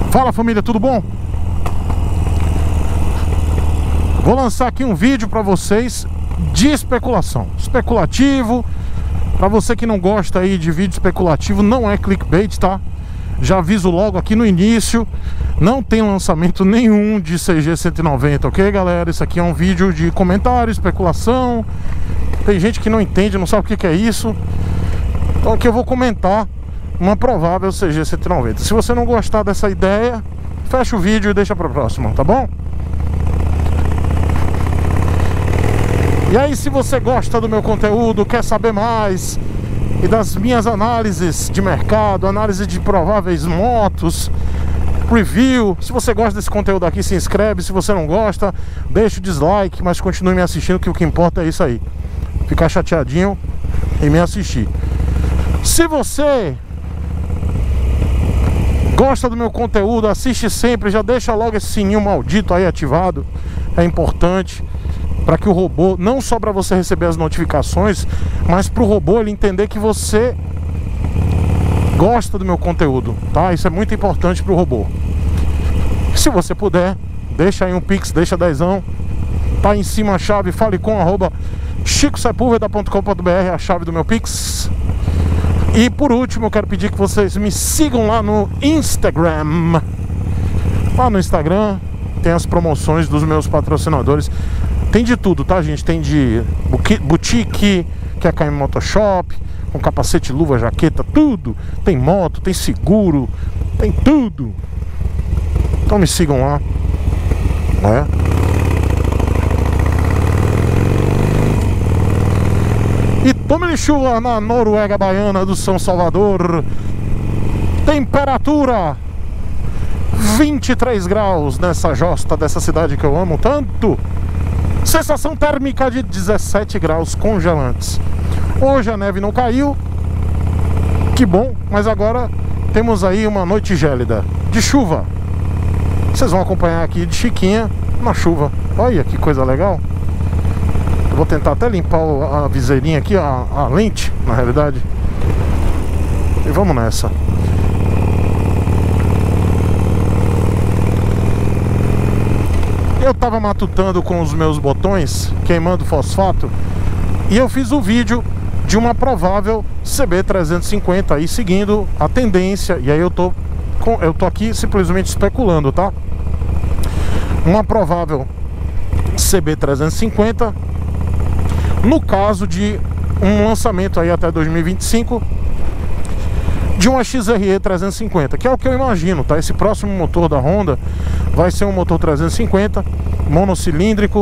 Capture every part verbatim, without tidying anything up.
Fala família, tudo bom? Vou lançar aqui um vídeo para vocês de especulação, especulativo. Para você que não gosta aí de vídeo especulativo, não é clickbait, tá? Já aviso logo aqui no início, não tem lançamento nenhum de C G cento e noventa, ok galera? Isso aqui é um vídeo de comentário, especulação. Tem gente que não entende, não sabe o que que é isso. Então aqui eu vou comentar uma provável C G cento e noventa. Se você não gostar dessa ideia, fecha o vídeo e deixa para próxima, tá bom? E aí, se você gosta do meu conteúdo, quer saber mais e das minhas análises de mercado, análise de prováveis motos, review, se você gosta desse conteúdo aqui, se inscreve. Se você não gosta, deixa o dislike, mas continue me assistindo, que o que importa é isso aí, ficar chateadinho e me assistir. Se você gosta do meu conteúdo, assiste sempre, já deixa logo esse sininho maldito aí ativado. É importante para que o robô, não só para você receber as notificações, mas para o robô ele entender que você gosta do meu conteúdo, tá? Isso é muito importante para o robô. Se você puder, deixa aí um pix, deixa dezão, tá em cima a chave, fale com arroba chico sepulveda ponto com ponto br, a chave do meu pix. E por último, eu quero pedir que vocês me sigam lá no Instagram. Lá no Instagram tem as promoções dos meus patrocinadores. Tem de tudo, tá gente? Tem de boutique, que é a K M Motoshop, com capacete, luva, jaqueta, tudo. Tem moto, tem seguro, tem tudo. Então me sigam lá, né? E tome chuva na Noruega Baiana do São Salvador. Temperatura vinte e três graus nessa josta dessa cidade que eu amo tanto. Sensação térmica de dezessete graus congelantes. Hoje a neve não caiu, que bom, mas agora temos aí uma noite gélida de chuva. Vocês vão acompanhar aqui de Chiquinha na chuva. Olha que coisa legal. Vou tentar até limpar a viseirinha aqui, a, a lente, na realidade. E vamos nessa. Eu tava matutando com os meus botões, queimando fosfato, e eu fiz o vídeo de uma provável C B trezentos e cinquenta aí, seguindo a tendência. E aí eu tô, com, eu tô aqui simplesmente especulando, tá? Uma provável C B trezentos e cinquenta no caso de um lançamento aí até dois mil e vinte e cinco de uma X R E trezentos e cinquenta, que é o que eu imagino, tá? Esse próximo motor da Honda vai ser um motor trezentos e cinquenta monocilíndrico,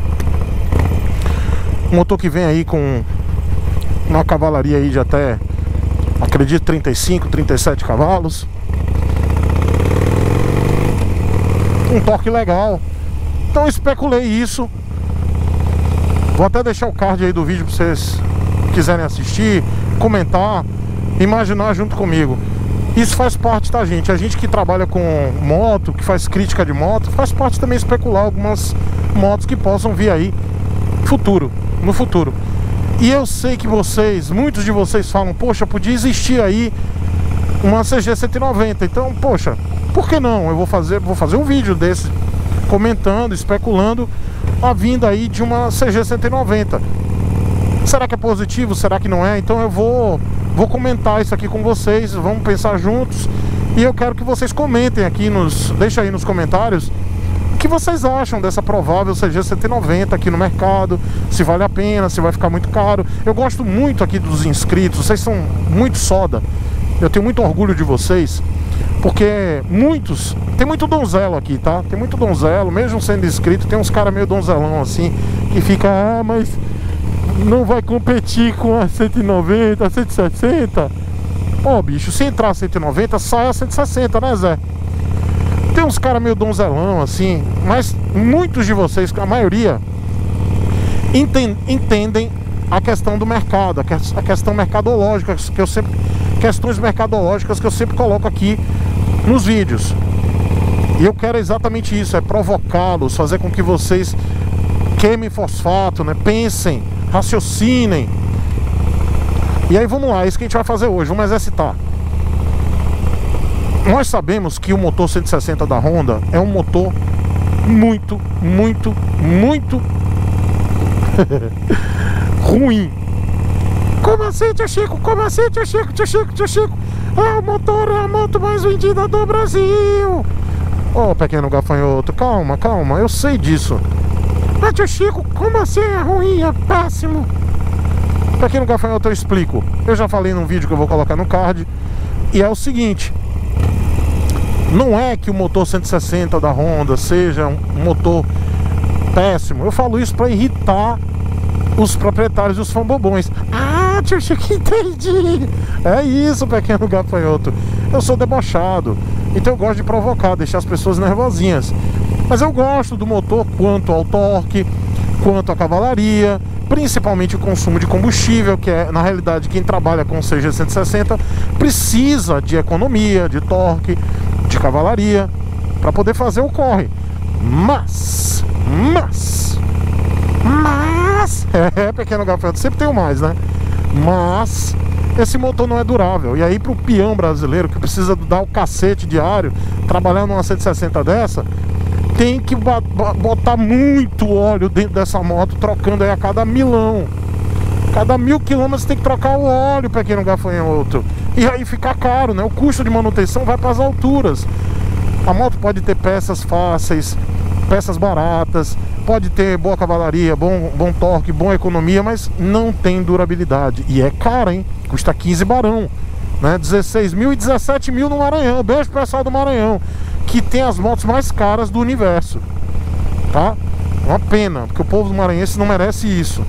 um motor que vem aí com uma cavalaria aí de até, acredito, trinta e cinco, trinta e sete cavalos, um torque legal. Então eu especulei isso. Vou até deixar o card aí do vídeo para vocês quiserem assistir, comentar, imaginar junto comigo. Isso faz parte, tá gente? A gente que trabalha com moto, que faz crítica de moto, faz parte também especular algumas motos que possam vir aí futuro, no futuro. E eu sei que vocês, muitos de vocês falam, poxa, podia existir aí uma C G cento e noventa. Então, poxa, por que não? Eu vou fazer, vou fazer um vídeo desse, comentando, especulando a vinda aí de uma C G cento e noventa. Será que é positivo? Será que não é? Então eu vou, vou comentar isso aqui com vocês. Vamos pensar juntos. E eu quero que vocês comentem aqui, nos, deixa aí nos comentários o que vocês acham dessa provável C G cento e noventa aqui no mercado. Se vale a pena, se vai ficar muito caro. Eu gosto muito aqui dos inscritos. Vocês são muito soda. Eu tenho muito orgulho de vocês, porque muitos, tem muito donzelo aqui, tá? Tem muito donzelo, mesmo sendo inscrito, tem uns caras meio donzelão assim, que fica, ah, mas não vai competir com a cento e noventa, a cento e sessenta. Ó, bicho, se entrar a cento e noventa, sai a cento e sessenta, né, Zé? Tem uns caras meio donzelão assim, mas muitos de vocês, a maioria, entendem a questão do mercado, a questão mercadológica, que eu sempre, questões mercadológicas que eu sempre coloco aqui nos vídeos. E eu quero exatamente isso, é provocá-los, fazer com que vocês queimem fosfato, né? Pensem, raciocinem. E aí vamos lá, é isso que a gente vai fazer hoje, vamos exercitar. Nós sabemos que o motor cento e sessenta da Honda é um motor muito, muito, muito ruim. Como assim, tio Chico? Como assim, tio Chico? Tio Chico, tio Chico? É o motor, é a moto mais vendida do Brasil. Ô, oh, pequeno gafanhoto, calma, calma, eu sei disso. Mas, tio Chico, como assim é ruim, é péssimo? Pequeno gafanhoto, eu explico. Eu já falei num vídeo que eu vou colocar no card. E é o seguinte: não é que o motor cento e sessenta da Honda seja um motor péssimo. Eu falo isso pra irritar os proprietários e os fanbobões. Ah, tio Chico, entendi. É isso, pequeno gafanhoto. Eu sou debochado, então eu gosto de provocar, deixar as pessoas nervosinhas. Mas eu gosto do motor quanto ao torque, quanto à cavalaria, principalmente o consumo de combustível, que é, na realidade, quem trabalha com o C G cento e sessenta precisa de economia, de torque, de cavalaria, para poder fazer o corre. Mas, mas, mas, é, pequeno gafanhoto, sempre tem o mais, né? Mas esse motor não é durável. E aí, pro peão brasileiro que precisa dar o cacete diário, trabalhando numa cento e sessenta dessa, tem que botar muito óleo dentro dessa moto, trocando aí a cada milão. Cada mil quilômetros tem que trocar o óleo, pequeno gafanhoto. E aí fica caro, né? O custo de manutenção vai para as alturas. A moto pode ter peças fáceis, peças baratas, pode ter boa cavalaria, bom, bom torque, boa economia, mas não tem durabilidade. E é cara, hein? Custa quinze barão, né? dezesseis mil e dezessete mil no Maranhão. Beijo pro pessoal do Maranhão, que tem as motos mais caras do universo, tá? Uma pena, porque o povo do maranhense não merece isso.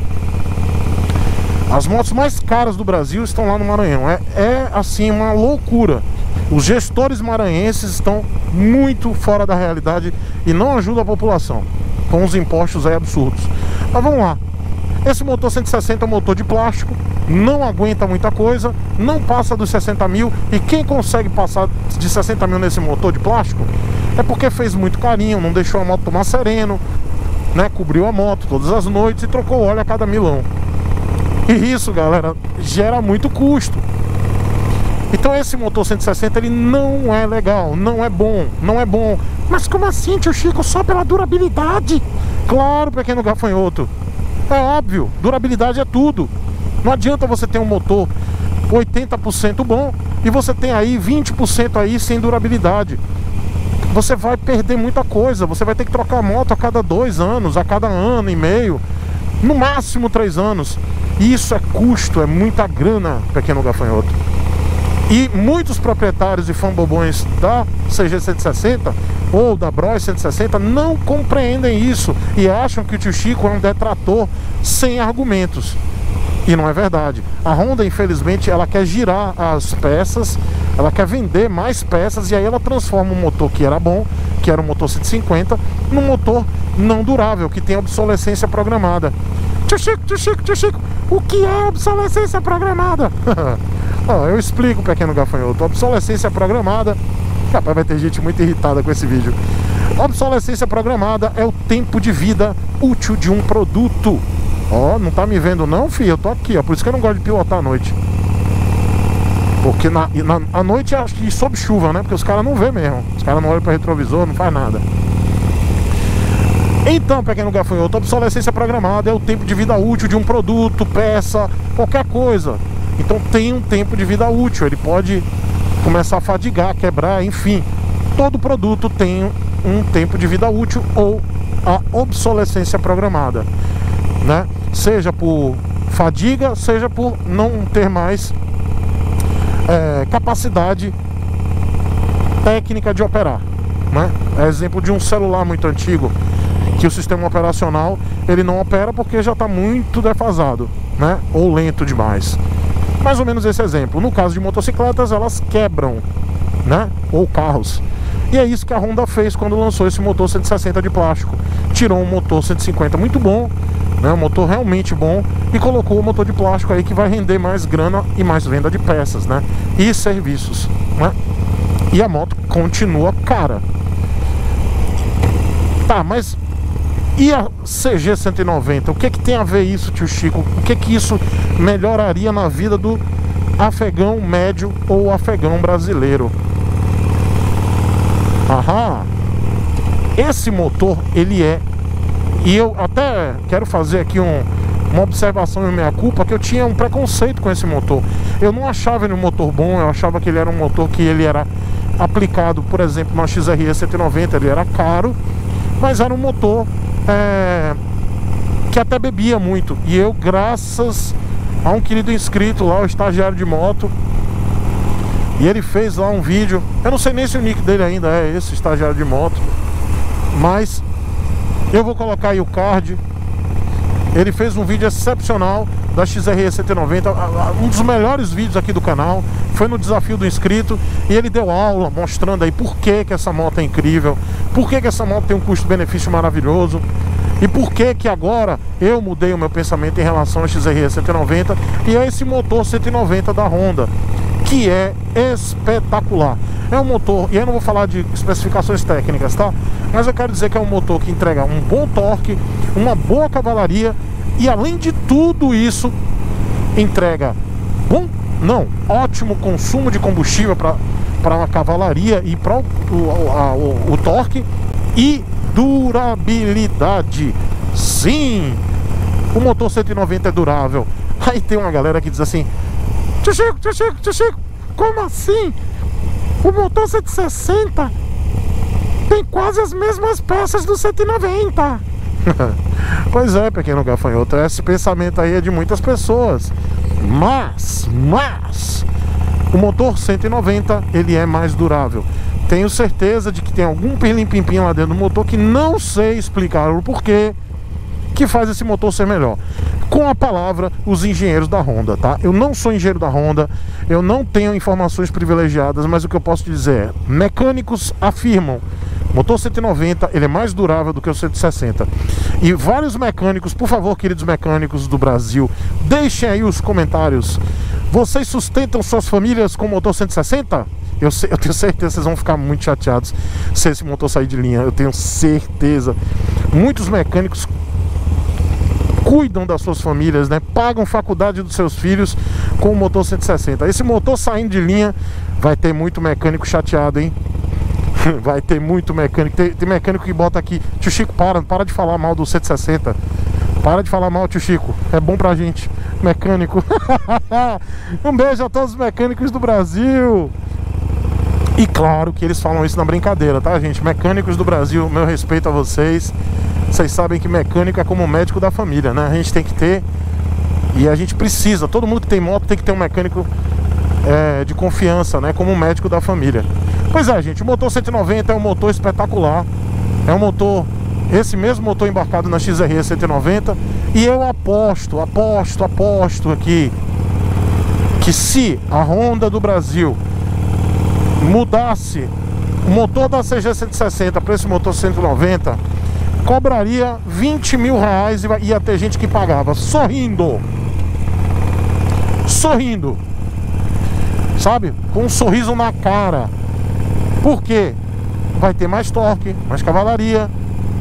As motos mais caras do Brasil estão lá no Maranhão. É, é assim, uma loucura. Os gestores maranhenses estão muito fora da realidade e não ajudam a população com os impostos aí absurdos. Mas vamos lá. Esse motor cento e sessenta é um motor de plástico, não aguenta muita coisa, não passa dos sessenta mil. E quem consegue passar de sessenta mil nesse motor de plástico é porque fez muito carinho, não deixou a moto tomar sereno, né? Cobriu a moto todas as noites e trocou óleo a cada milão. E isso, galera, gera muito custo. Então esse motor cento e sessenta, ele não é legal, não é bom, não é bom. Mas como assim, tio Chico, só pela durabilidade? Claro, pequeno gafanhoto, é óbvio, durabilidade é tudo. Não adianta você ter um motor oitenta por cento bom e você tem aí vinte por cento aí sem durabilidade. Você vai perder muita coisa. Você vai ter que trocar a moto a cada dois anos, a cada ano e meio, no máximo três anos. E isso é custo, é muita grana, pequeno gafanhoto. E muitos proprietários e fanbobões da C G cento e sessenta ou da Bros cento e sessenta não compreendem isso e acham que o tio Chico é um detrator sem argumentos. E não é verdade. A Honda, infelizmente, ela quer girar as peças, ela quer vender mais peças, e aí ela transforma um motor que era bom, que era um motor cento e cinquenta, num motor não durável, que tem obsolescência programada. Tio Chico, tio Chico, tio Chico, o que é obsolescência programada? Oh, eu explico, pequeno gafanhoto. Obsolescência programada, rapaz, vai ter gente muito irritada com esse vídeo. Obsolescência programada é o tempo de vida útil de um produto. Ó, oh, não tá me vendo não, filho? Eu tô aqui, ó. Por isso que eu não gosto de pilotar à noite. Porque na, na, à noite acho que sob chuva, né? Porque os caras não vê mesmo. Os caras não olham para retrovisor, não faz nada. Então, pequeno gafanhoto, obsolescência programada é o tempo de vida útil de um produto, peça, qualquer coisa. Então tem um tempo de vida útil. Ele pode começar a fadigar, quebrar, enfim. Todo produto tem um tempo de vida útil ou a obsolescência programada, né? Seja por fadiga, seja por não ter mais é, capacidade técnica de operar, né? É exemplo de um celular muito antigo, que o sistema operacional ele não opera porque já está muito defasado, né? Ou lento demais. Mais ou menos esse exemplo. No caso de motocicletas, elas quebram, né? Ou carros. E é isso que a Honda fez quando lançou esse motor cento e sessenta de plástico. Tirou um motor cento e cinquenta muito bom, né? Um motor realmente bom, e colocou o motor de plástico aí que vai render mais grana e mais venda de peças, né? E serviços, né? E a moto continua cara. Tá, mas e a C G cento e noventa? O que que tem a ver isso, tio Chico? O que que isso melhoraria na vida do afegão médio ou afegão brasileiro? Aham. Esse motor, ele é... E eu até quero fazer aqui um, uma observação em minha culpa, que eu tinha um preconceito com esse motor. Eu não achava ele um motor bom, eu achava que ele era um motor que ele era aplicado, por exemplo, na X R E cento e noventa, ele era caro, mas era um motor é, que até bebia muito. E eu, graças a um querido inscrito lá, o estagiário de moto, e ele fez lá um vídeo, eu não sei nem se o nick dele ainda é esse, estagiário de moto, mas eu vou colocar aí o card. Ele fez um vídeo excepcional da X R E cento e noventa, um dos melhores vídeos aqui do canal. Foi no desafio do inscrito, e ele deu aula mostrando aí por que que essa moto é incrível, por que que essa moto tem um custo-benefício maravilhoso, e por que que agora eu mudei o meu pensamento em relação à X R E cento e noventa e a esse motor cento e noventa da Honda, que é espetacular. É um motor, e eu não vou falar de especificações técnicas, tá? Mas eu quero dizer que é um motor que entrega um bom torque, uma boa cavalaria, e além de tudo isso, entrega bom, não, ótimo consumo de combustível para a cavalaria e para o, o, a, o, o torque, e durabilidade. Sim, o motor cento e noventa é durável. Aí tem uma galera que diz assim: Tio Chico, tio Chico, tio Chico, como assim? O motor cento e sessenta tem quase as mesmas peças do cento e noventa. Pois é, pequeno gafanhoto, esse pensamento aí é de muitas pessoas. Mas, mas o motor cento e noventa, ele é mais durável. Tenho certeza de que tem algum pirlim-pim-pim lá dentro do motor que não sei explicar o porquê, que faz esse motor ser melhor. Com a palavra, os engenheiros da Honda, tá? Eu não sou engenheiro da Honda, eu não tenho informações privilegiadas, mas o que eu posso dizer é: mecânicos afirmam, motor cento e noventa, ele é mais durável do que o cento e sessenta. E vários mecânicos, por favor, queridos mecânicos do Brasil, deixem aí os comentários. Vocês sustentam suas famílias com motor cento e sessenta? Eu, sei, eu tenho certeza que vocês vão ficar muito chateados se esse motor sair de linha. Eu tenho certeza. Muitos mecânicos cuidam das suas famílias, né? Pagam faculdade dos seus filhos com o motor cento e sessenta. Esse motor saindo de linha, vai ter muito mecânico chateado, hein? Vai ter muito mecânico. Tem, tem mecânico que bota aqui: tio Chico, para, para de falar mal do cento e sessenta. Para de falar mal, tio Chico. É bom pra gente, mecânico. Um beijo a todos os mecânicos do Brasil. E claro que eles falam isso na brincadeira, tá, gente? Mecânicos do Brasil, meu respeito a vocês. Vocês sabem que mecânico é como médico da família, né? A gente tem que ter, e a gente precisa, todo mundo que tem moto tem que ter um mecânico é, de confiança, né? Como um médico da família. Pois é, gente, o motor cento e noventa é um motor espetacular. É um motor, esse mesmo motor embarcado na X R E cento e noventa. E eu aposto, aposto, aposto aqui que se a Honda do Brasil mudasse o motor da C G cento e sessenta para esse motor cento e noventa, cobraria vinte mil reais e ia ter gente que pagava sorrindo. Sorrindo. Sabe? Com um sorriso na cara. Por quê? Vai ter mais torque, mais cavalaria,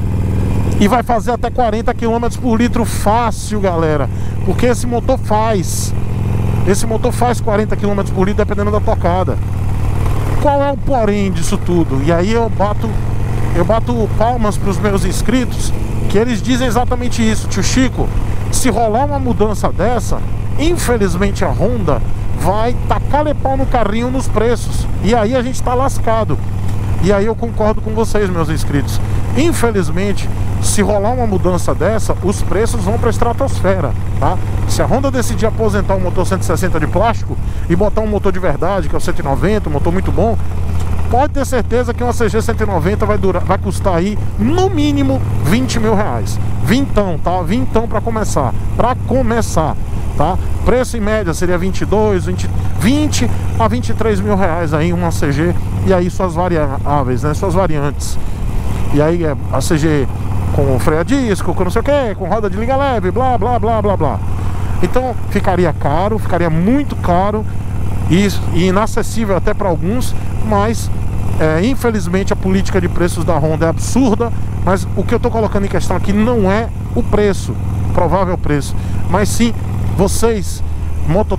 e vai fazer até quarenta quilômetros por litro fácil, galera. Porque esse motor faz. Esse motor faz quarenta quilômetros por litro dependendo da tocada. Qual é o porém disso tudo? E aí eu bato Eu bato palmas para os meus inscritos, que eles dizem exatamente isso: tio Chico, se rolar uma mudança dessa, infelizmente a Honda vai tacar-lhe pau no carrinho nos preços, e aí a gente tá lascado. E aí eu concordo com vocês, meus inscritos. Infelizmente, se rolar uma mudança dessa, os preços vão para a estratosfera, tá? Se a Honda decidir aposentar o motor cento e sessenta de plástico e botar um motor de verdade, que é o cento e noventa, um motor muito bom, pode ter certeza que uma C G cento e noventa vai, durar, vai custar aí no mínimo vinte mil reais. Vintão, tá? Vintão para começar. Para começar, tá? Preço em média seria vinte e dois, vinte, vinte a vinte e três mil reais aí uma C G. E aí suas variáveis, né? Suas variantes. E aí a C G com freio a disco, com não sei o que, com roda de liga leve, blá, blá, blá, blá, blá. Então ficaria caro, ficaria muito caro e, e inacessível até para alguns, mas é, infelizmente a política de preços da Honda é absurda. Mas o que eu estou colocando em questão aqui não é o preço, provável preço, mas sim vocês,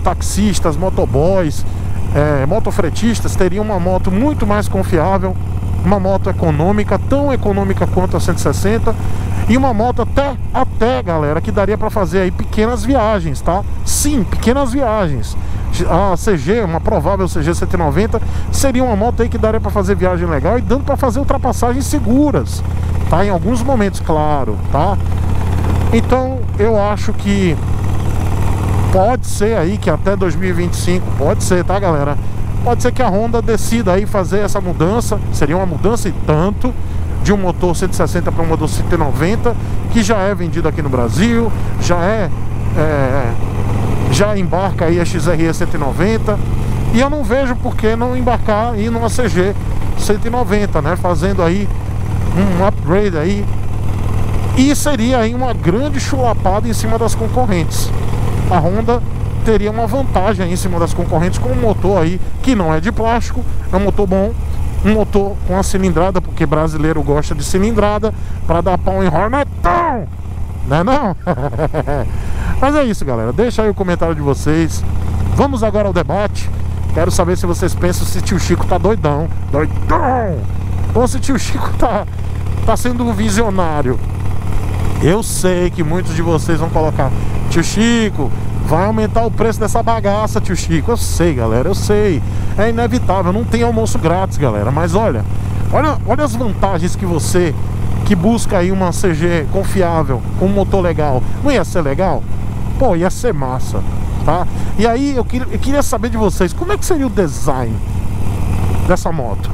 mototaxistas, motoboys, é, motofretistas, teriam uma moto muito mais confiável uma moto econômica, tão econômica quanto a cento e sessenta, e uma moto até, até galera, que daria para fazer aí pequenas viagens, tá? Sim, pequenas viagens. A C G, uma provável C G cento e noventa, seria uma moto aí que daria para fazer viagem legal e dando para fazer ultrapassagens seguras, tá? Em alguns momentos, claro, tá? Então eu acho que pode ser aí que até dois mil e vinte e cinco, pode ser, tá galera? Pode ser que a Honda decida aí fazer essa mudança, seria uma mudança e tanto, de um motor cento e sessenta para um motor cento e noventa, que já é vendido aqui no Brasil, já é, é já embarca aí a X R E cento e noventa, e eu não vejo por que não embarcar aí numa C G cento e noventa, né? Fazendo aí um upgrade aí, e seria aí uma grande chulapada em cima das concorrentes. A Honda teria uma vantagem aí em cima das concorrentes com um motor aí que não é de plástico, é um motor bom, um motor com a cilindrada, porque brasileiro gosta de cilindrada, para dar pau em Hornetão, né não? Mas é isso, galera, deixa aí o comentário de vocês. Vamos agora ao debate. Quero saber se vocês pensam se tio Chico tá doidão, doidão, ou se tio Chico tá, tá sendo um visionário. Eu sei que muitos de vocês vão colocar: tio Chico, vai aumentar o preço dessa bagaça, tio Chico. Eu sei, galera, eu sei. É inevitável, não tem almoço grátis, galera. Mas olha, olha, olha as vantagens que você que busca aí uma C G confiável, com um motor legal, não ia ser legal? Pô, ia ser massa, tá? E aí eu queria, eu queria saber de vocês, como é que seria o design dessa moto?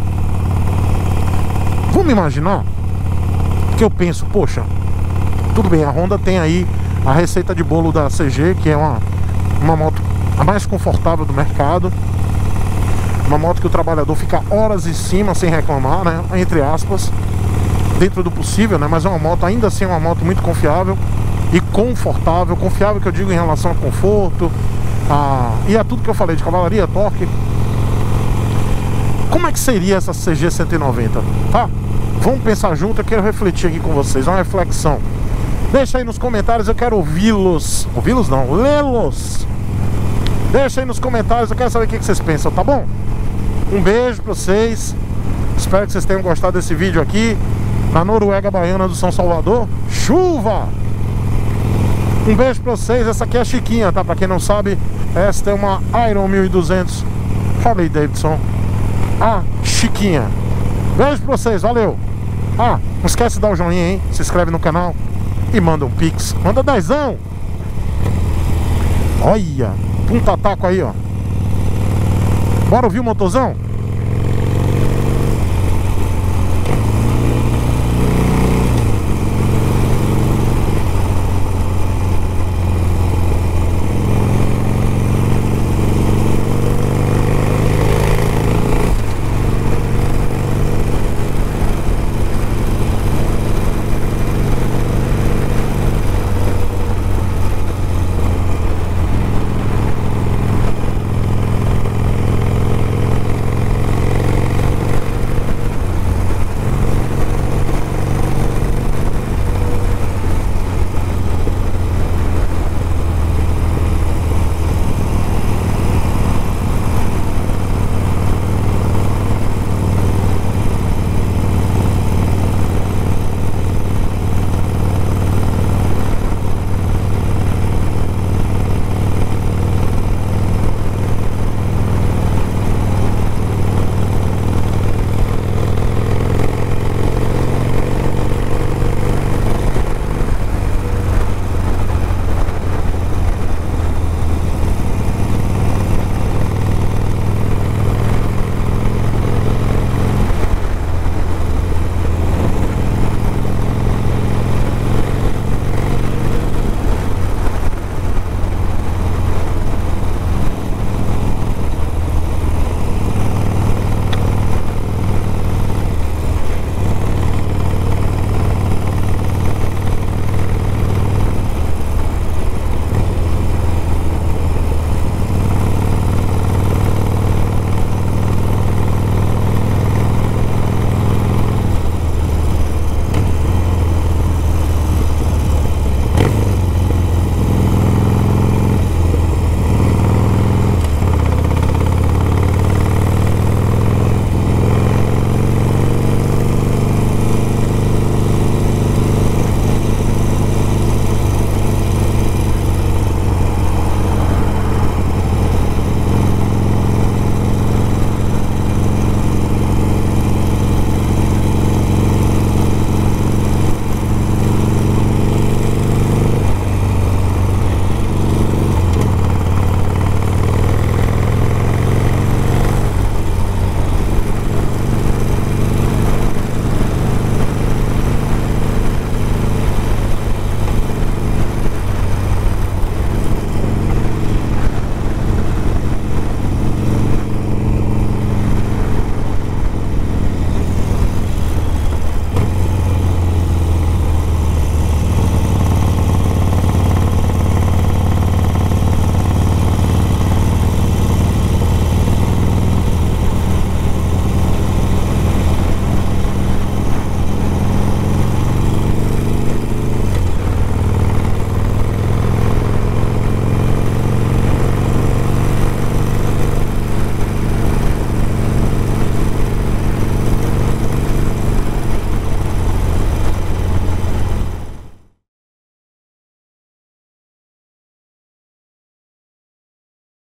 Vamos imaginar que eu penso, poxa, tudo bem, a Honda tem aí a receita de bolo da C G, que é uma, uma moto a mais confortável do mercado, uma moto que o trabalhador fica horas em cima sem reclamar, né? Entre aspas, dentro do possível, né? Mas é uma moto, ainda assim, é uma moto muito confiável e confortável. Confiável que eu digo em relação ao conforto, a... e a tudo que eu falei de cavalaria, torque. Como é que seria essa C G cento e noventa, tá? Vamos pensar junto, eu quero refletir aqui com vocês, uma reflexão. Deixa aí nos comentários, eu quero ouvi-los. Ouvi-los não, lê-los. Deixa aí nos comentários, eu quero saber o que vocês pensam, tá bom? Um beijo pra vocês. Espero que vocês tenham gostado desse vídeo aqui na Noruega Baiana do São Salvador. Chuva! Um beijo pra vocês. Essa aqui é a Chiquinha, tá? Pra quem não sabe, esta é uma Iron mil e duzentos Harley Davidson, a Chiquinha. Beijo pra vocês, valeu! Ah, não esquece de dar o joinha, hein? Se inscreve no canal e manda um pix. Manda dezão. Olha, um tataco aí, ó. Bora ouvir o motorzão?